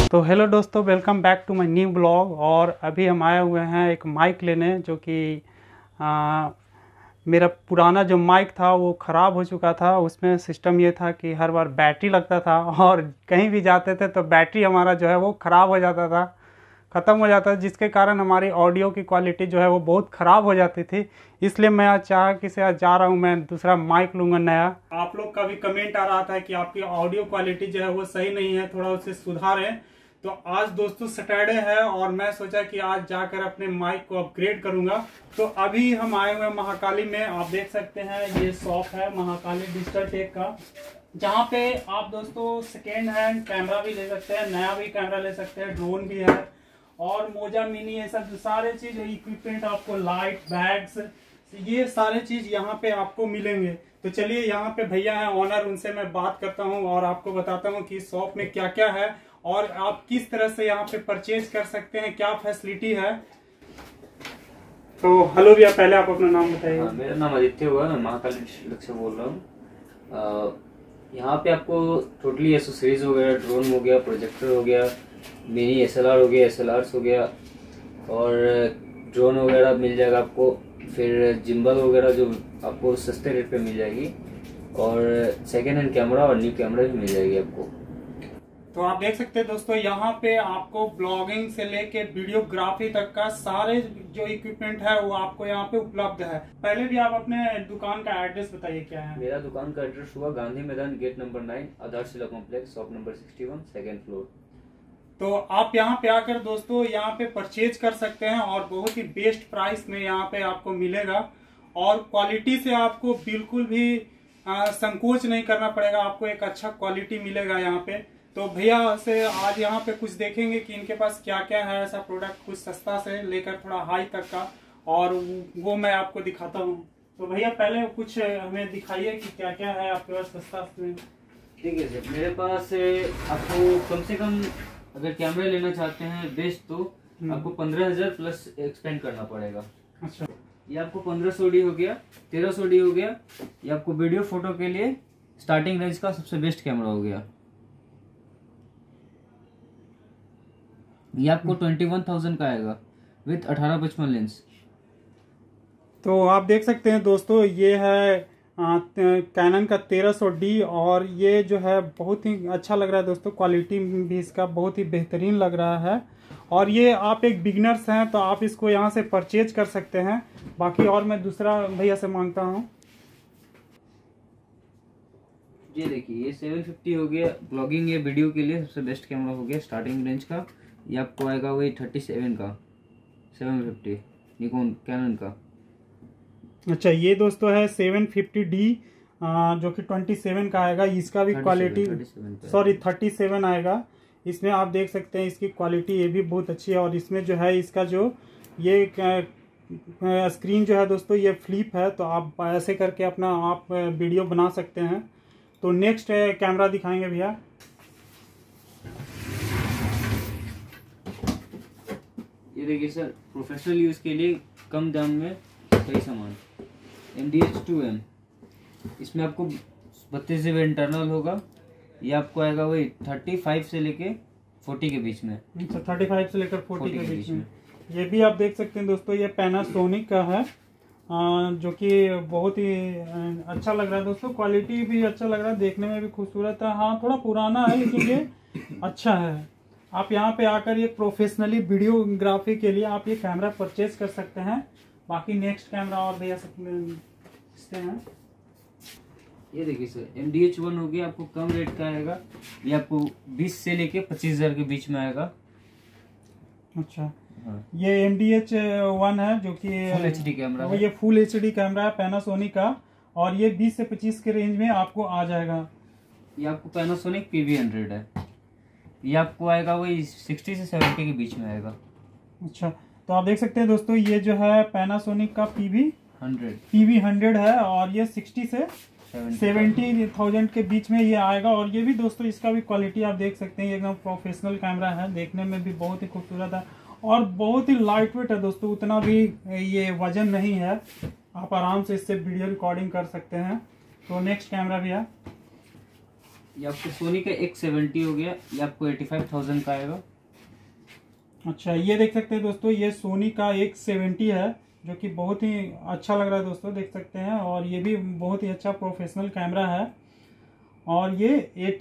तो हेलो दोस्तों, welcome back to my new blog. और अभी हम आए हुए हैं एक माइक लेने, जो कि मेरा पुराना जो माइक था वो ख़राब हो चुका था। उसमें सिस्टम ये था कि हर बार बैटरी लगता था और कहीं भी जाते थे तो बैटरी हमारा जो है वो ख़राब हो जाता था, ख़त्म हो जाता था, जिसके कारण हमारी ऑडियो की क्वालिटी जो है वो बहुत ख़राब हो जाती थी। इसलिए मैं आज चाह कि से आज जा रहा हूँ, मैं दूसरा माइक लूँगा नया। आप लोग का भी कमेंट आ रहा था कि आपकी ऑडियो क्वालिटी जो है वो सही नहीं है, थोड़ा उसे सुधारें। तो आज दोस्तों सैटरडे है और मैं सोचा कि आज जाकर अपने माइक को अपग्रेड करूंगा। तो अभी हम आए हुए हैं महाकाली में। आप देख सकते हैं ये शॉप है महाकाली डिजिटल टेक का, जहाँ पे आप दोस्तों सेकेंड हैंड कैमरा भी ले सकते हैं, नया भी कैमरा ले सकते हैं, ड्रोन भी है और मोजा मिनी, ये सब सारे चीज इक्विपमेंट आपको, लाइट, बैग्स, ये सारे चीज यहाँ पे आपको मिलेंगे। तो चलिए, यहाँ पे भैया हैं ओनर, उनसे मैं बात करता हूँ और आपको बताता हूँ कि शॉप में क्या क्या है और आप किस तरह से यहाँ पे परचेज कर सकते हैं, क्या फैसिलिटी है। तो हेलो भैया, पहले आप अपना नाम बताइए। मेरा नाम आदित्य हुआ, मैं महाकाली डिस्ट्रिक्ट से बोल रहा हूँ। यहाँ पे आपको टोटली एसेसरीज हो गया, ड्रोन हो गया, प्रोजेक्टर हो गया, मिनी एसएलआर हो गया, एसएलआर्स हो गया और ड्रोन वगैरह मिल जाएगा आपको। फिर जिम्बल वगैरह जो आपको सस्ते रेट पे मिल जाएगी और सेकेंड हैंड कैमरा और न्यू कैमरा भी मिल जाएगी आपको। तो आप देख सकते हैं दोस्तों, यहाँ पे आपको ब्लॉगिंग से लेके वीडियोग्राफी तक का सारे जो इक्विपमेंट है वो आपको यहाँ पे उपलब्ध है। पहले भी आप अपने दुकान का एड्रेस बताइए क्या है। मेरा दुकान का एड्रेस हुआ Gandhi Maidan, gate number 9, Adarshila complex, shop number 61, second floor. तो आप यहाँ पे आकर दोस्तों यहाँ पे परचेज कर सकते हैं और बहुत ही बेस्ट प्राइस में यहाँ पे आपको मिलेगा और क्वालिटी से आपको बिल्कुल भी संकोच नहीं करना पड़ेगा, आपको एक अच्छा क्वालिटी मिलेगा यहाँ पे। तो भैया से आज यहाँ पे कुछ देखेंगे कि इनके पास क्या क्या है ऐसा प्रोडक्ट, कुछ सस्ता से लेकर थोड़ा हाई तक का, और वो मैं आपको दिखाता हूँ। तो भैया पहले कुछ हमें दिखाइए कि क्या क्या है आपके पास सस्ता में। ठीक है सर, मेरे पास आपको कम से कम अगर कैमरा लेना चाहते हैं बेस्ट तो आपको 15,000 प्लस एक्सपेंड करना पड़ेगा। अच्छा, ये आपको 1500 डी हो गया, 1300 डी हो गया। ये आपको वीडियो फोटो के लिए स्टार्टिंग रेंज का सबसे बेस्ट कैमरा हो गया। ये आपको 21,000 का आएगा विथ 18-55 लेंस। तो आप देख सकते हैं दोस्तों, ये है कैनन का 1300D और ये जो है बहुत ही अच्छा लग रहा है दोस्तों, क्वालिटी भी इसका बहुत ही बेहतरीन लग रहा है। और ये आप एक बिगनर्स हैं तो आप इसको यहाँ से परचेज कर सकते हैं। बाकी और मैं दूसरा भैया से मांगता हूँ। ये देखिए, ये 750 हो गया, ब्लॉगिंग या वीडियो के लिए सबसे बेस्ट कैमरा हो गया स्टार्टिंग रेंज का। ये आपको आएगा वही 37 का, 750 निकॉन कैनन का। अच्छा, ये दोस्तों है 750D जो कि 27 का आएगा। इसका भी क्वालिटी, सॉरी 37 आएगा। इसमें आप देख सकते हैं इसकी क्वालिटी ये भी बहुत अच्छी है। और इसमें जो है इसका जो ये स्क्रीन जो है दोस्तों ये फ्लिप है, तो आप ऐसे करके अपना आप वीडियो बना सकते हैं। तो नेक्स्ट कैमरा दिखाएंगे भैया। ये देखिए सर, प्रोफेशनल यूज के लिए कम दाम में सही सामान, MDH2M। इसमें आपको 32 GB इंटरनल होगा। ये आपको आएगा वही 35 से लेके 40 के बीच में। अच्छा, 35 से लेकर 40 के बीच में। ये भी आप देख सकते हैं दोस्तों, ये पैनासोनिक का है जो कि बहुत ही अच्छा लग रहा है दोस्तों। क्वालिटी भी अच्छा लग रहा है, देखने में भी खूबसूरत है। हाँ, थोड़ा पुराना है लेकिन ये अच्छा है। आप यहाँ पे आकर ये प्रोफेशनली वीडियोग्राफी के लिए आप ये कैमरा परचेज कर सकते हैं। बाकी नेक्स्ट कैमरा और भैया सकते हैं। ये देखिए सर, MDH1 हो गया, आपको कम रेट का आएगा। ये आपको 20 से लेके 25,000 के बीच में आएगा। अच्छा, हाँ। ये MDH1 है जो कि फुल HD कैमरा है। ये फुल HD कैमरा है पैनासोनिक का, और ये 20 से 25 के रेंज में आपको आ जाएगा। ये आपको पैनासोनिक PV100 है। ये आपको आएगा वही 60 से 70 के बीच में आएगा। अच्छा, तो आप देख सकते हैं दोस्तों, ये जो है पैनासोनिक का PV100 है और ये 60 से 70,000 के बीच में ये आएगा। और ये भी दोस्तों इसका भी क्वालिटी आप देख सकते हैं, एकदम प्रोफेशनल कैमरा है, देखने में भी बहुत ही खूबसूरत है और बहुत ही लाइट वेट है दोस्तों। उतना भी ये वजन नहीं है, आप आराम से इससे वीडियो रिकॉर्डिंग कर सकते हैं। तो नेक्स्ट कैमरा भैया। ये आपको सोनी का X70 हो गया, ये आपको 85,000 का आएगा। अच्छा, ये देख सकते हैं दोस्तों, ये सोनी का X70 है जो कि बहुत ही अच्छा लग रहा है दोस्तों, देख सकते हैं। और ये भी बहुत ही अच्छा प्रोफेशनल कैमरा है। और ये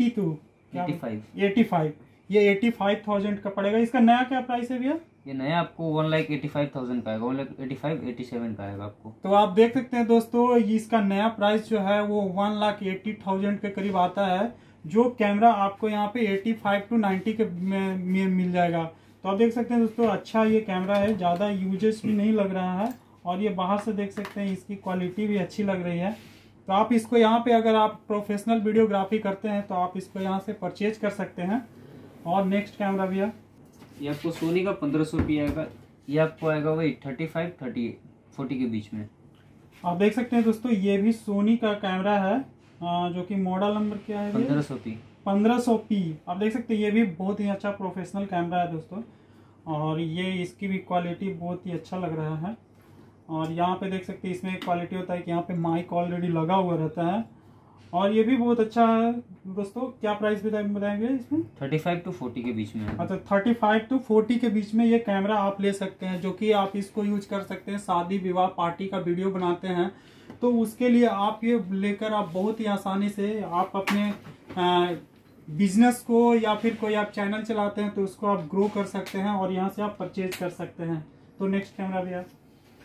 85 ये 85,000 का पड़ेगा। इसका नया क्या प्राइस है भैया? ये नया आपको 1,85,000 का आएगा, 1,85,87 का आएगा आपको। तो आप देख सकते हैं दोस्तों, इसका नया प्राइस जो है वो 1,80,000 के करीब आता है, जो कैमरा आपको यहाँ पे 85 to 90 के में मिल जाएगा। तो आप देख सकते हैं दोस्तों, अच्छा ये कैमरा है, ज़्यादा यूजेस भी नहीं लग रहा है। और ये बाहर से देख सकते हैं, इसकी क्वालिटी भी अच्छी लग रही है। तो आप इसको यहाँ पे, अगर आप प्रोफेशनल वीडियोग्राफी करते हैं तो आप इसको यहाँ से परचेज कर सकते हैं। और नेक्स्ट कैमरा भैया, ये आपको सोनी का 1500 आएगा। ये आपको आएगा वही 35-40 के बीच में। आप देख सकते हैं दोस्तों, ये भी सोनी का कैमरा है, जो कि मॉडल नंबर क्या है? 1500P। आप देख सकते हैं, ये भी बहुत ही अच्छा प्रोफेशनल कैमरा है दोस्तों। और ये इसकी भी क्वालिटी बहुत ही अच्छा लग रहा है। और यहाँ पे देख सकते हैं, इसमें एक क्वालिटी होता है कि यहाँ पे माइक ऑलरेडी लगा हुआ रहता है। और ये भी बहुत अच्छा है दोस्तों। क्या प्राइस बताएंगे इसमें? 35 to 40 के बीच में। अच्छा, 35 to 40 के बीच में ये कैमरा आप ले सकते हैं, जो कि आप इसको यूज कर सकते हैं। शादी विवाह पार्टी का वीडियो बनाते हैं तो उसके लिए आप ये लेकर आप बहुत ही आसानी से आप अपने बिजनेस को, या फिर कोई आप चैनल चलाते हैं तो उसको आप ग्रो कर सकते हैं और यहाँ से आप परचेज कर सकते हैं। तो नेक्स्ट कैमरा भी आप,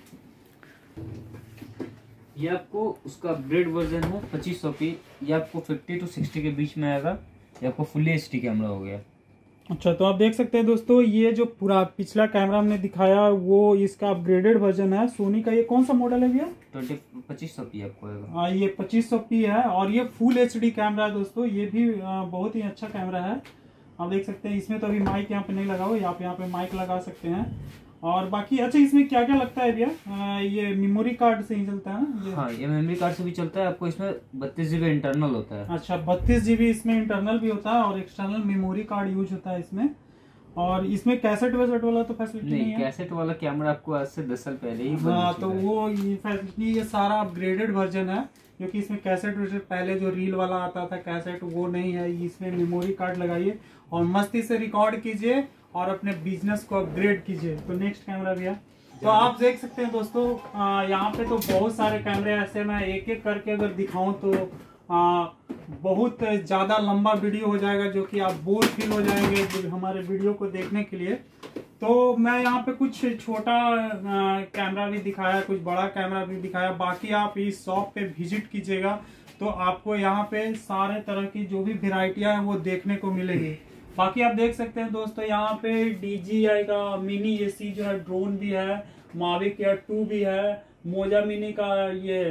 ये आपको उसका अपग्रेड वर्जन है 2500P। ये आपको 50 to 60 के बीच में आएगा। ये आपको फुल्ली HD कैमरा हो गया। अच्छा, तो आप देख सकते हैं दोस्तों, ये जो पूरा पिछला कैमरा हमने दिखाया वो इसका अपग्रेडेड वर्जन है सोनी का। ये कौन सा मॉडल है भैया? 2500P आपको आएगा। ये 2500P है और ये फुल HD कैमरा है दोस्तों। ये भी बहुत ही अच्छा कैमरा है। आप देख सकते हैं, इसमें तो अभी माइक यहाँ पे नहीं लगा हुआ, आप यहाँ पे माइक लगा सकते हैं। और बाकी अच्छा, इसमें क्या क्या लगता है भैया? ये मेमोरी कार्ड से ही चलता है ना? हाँ, ये मेमोरी कार्ड से भी चलता है। आपको इसमें 32 GB इंटरनल होता है। अच्छा, 32 GB इसमें इंटरनल भी होता है और एक्सटर्नल मेमोरी कार्ड यूज होता है इसमें। और इसमें कैसेट वैसेट वाला तो फैसिलिटी नहीं है? कैसेट वाला कैमरा आपको आज से 10 साल पहले ही हाँ, तो वो ये फैसिलिटी, ये सारा अपग्रेडेड वर्जन है, क्योंकि इसमें कैसेट वैसेट, पहले जो रील वाला आता था कैसेट, वो नहीं है। इसमें मेमोरी कार्ड लगाइए और मस्ती से रिकॉर्ड कीजिए और अपने बिजनेस को अपग्रेड कीजिए। तो नेक्स्ट कैमरा भैया, तो आप देख सकते हैं दोस्तों, यहाँ पे तो बहुत सारे कैमरे ऐसे, मैं एक एक करके अगर दिखाऊं तो बहुत ज्यादा लंबा वीडियो हो जाएगा, जो कि आप बोर फील हो जाएंगे हमारे वीडियो को देखने के लिए। तो मैं यहाँ पे कुछ छोटा कैमरा भी दिखाया, कुछ बड़ा कैमरा भी दिखाया। बाकी आप इस शॉप पे विजिट कीजिएगा तो आपको यहाँ पे सारे तरह की जो भी वेराइटियां हैं वो देखने को मिलेगी। बाकी आप देख सकते हैं दोस्तों, यहाँ पे DJI का मिनी AC जो है ड्रोन भी है, Mavic Air 2 भी है, मोजा मिनी का ये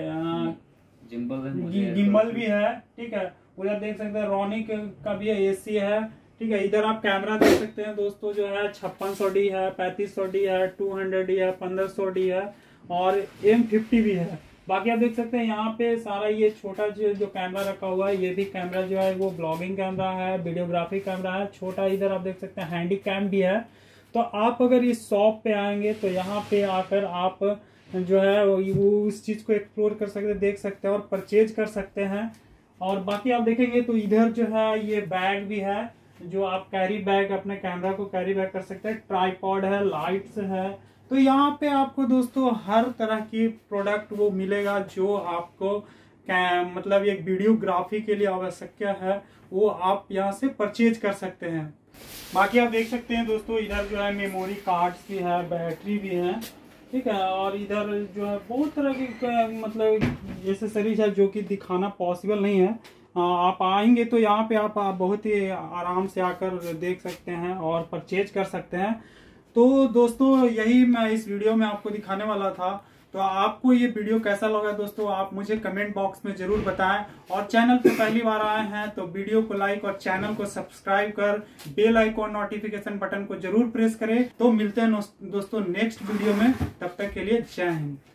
गिम्बल भी है। ठीक है, उधर देख सकते हैं रोनिक का भी AC है। ठीक है, इधर आप कैमरा देख सकते हैं दोस्तों, जो है 5600D है, 3500D है, 200D है, 1500D है और M50 भी है। बाकी आप देख सकते हैं यहाँ पे सारा ये छोटा जो कैमरा रखा हुआ है, ये भी कैमरा जो है वो ब्लॉगिंग कैमरा है, वीडियोग्राफी कैमरा है। छोटा इधर आप देख सकते हैं हैंडी कैम भी है। तो आप अगर इस शॉप पे आएंगे तो यहाँ पे आकर आप जो है वो उस चीज को एक्सप्लोर कर सकते हैं, देख सकते हैं और परचेज कर सकते हैं। और बाकी आप देखेंगे तो इधर जो है ये बैग भी है, जो आप कैरी बैग, अपने कैमरा को कैरी बैग कर सकते हैं। ट्राइपॉड है, लाइट्स है। तो यहाँ पे आपको दोस्तों हर तरह की प्रोडक्ट वो मिलेगा जो आपको मतलब एक वीडियोग्राफी के लिए आवश्यक है, वो आप यहाँ से परचेज कर सकते हैं। बाकी आप देख सकते हैं दोस्तों, इधर जो है मेमोरी कार्ड्स भी है, बैटरी भी है। ठीक है, और इधर जो है बहुत तरह की मतलब एसेसरीज है जो कि दिखाना पॉसिबल नहीं है। आप आएंगे तो यहाँ पे आप बहुत ही आराम से आकर देख सकते हैं और परचेज कर सकते हैं। तो दोस्तों, यही मैं इस वीडियो में आपको दिखाने वाला था। तो आपको ये वीडियो कैसा लगा दोस्तों, आप मुझे कमेंट बॉक्स में जरूर बताएं। और चैनल पे पहली बार आए हैं तो वीडियो को लाइक और चैनल को सब्सक्राइब कर बेल आइकॉन नोटिफिकेशन बटन को जरूर प्रेस करें। तो मिलते हैं दोस्तों नेक्स्ट वीडियो में, तब तक के लिए जय हिंद।